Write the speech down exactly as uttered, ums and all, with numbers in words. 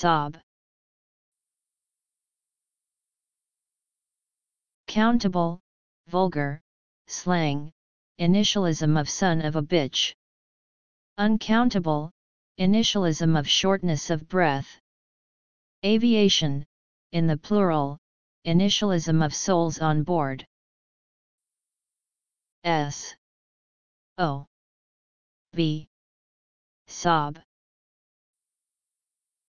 S O B. Countable, vulgar, slang, initialism of son of a bitch. Uncountable, initialism of shortness of breath. Aviation, in the plural, initialism of souls on board. S O B. S O B.